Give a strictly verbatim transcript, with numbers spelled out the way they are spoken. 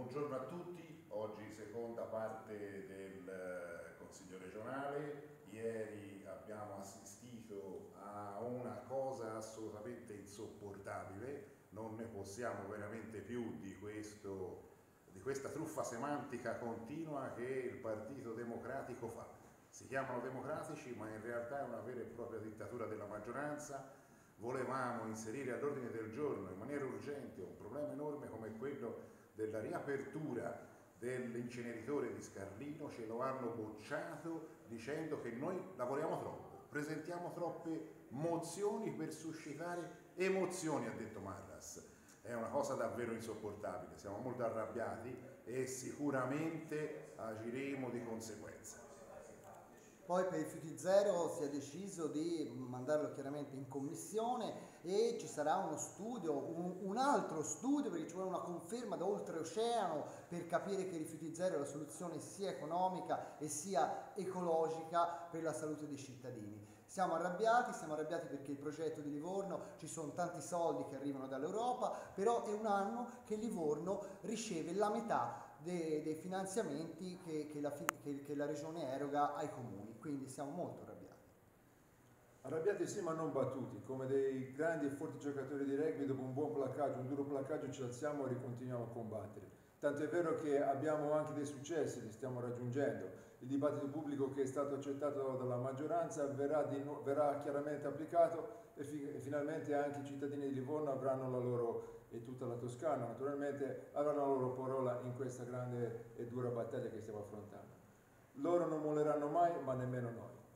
buongiorno a tutti, oggi seconda parte del Consiglio regionale. Ieri abbiamo assistito a una cosa assolutamente insopportabile, non ne possiamo veramente più di, questo, di questa truffa semantica continua che il Partito Democratico fa. Si chiamano democratici, ma in realtà è una vera e propria dittatura della maggioranza. Volevamo inserire all'ordine del giorno in maniera urgente un problema enorme come quello della riapertura dell'inceneritore di Scarlino. Ce lo hanno bocciato dicendo che noi lavoriamo troppo, presentiamo troppe mozioni per suscitare emozioni, ha detto Marras. È una cosa davvero insopportabile, siamo molto arrabbiati e sicuramente agiremo di conseguenza. Poi per i rifiuti zero si è deciso di mandarlo chiaramente in commissione e ci sarà uno studio, un, un altro studio, perché ci vuole una conferma da oltreoceano per capire che i rifiuti zero è la soluzione sia economica e sia ecologica per la salute dei cittadini. Siamo arrabbiati, siamo arrabbiati perché il progetto di Livorno, ci sono tanti soldi che arrivano dall'Europa, però è un anno che Livorno riceve la metà dei, dei finanziamenti che, che, la, che, che la regione eroga ai comuni, quindi siamo molto arrabbiati. Arrabbiati sì, ma non battuti, come dei grandi e forti giocatori di rugby. Dopo un buon placcaggio, un duro placcaggio, ci alziamo e ricontinuiamo a combattere. Tanto è vero che abbiamo anche dei successi, li stiamo raggiungendo. Il dibattito pubblico che è stato accettato dalla maggioranza verrà, di, verrà chiaramente applicato e, fi, e finalmente anche i cittadini di Livorno avranno la loro, e tutta la Toscana naturalmente, avranno la loro parola in questa grande e dura battaglia che stiamo affrontando. Loro non molleranno mai, ma nemmeno noi.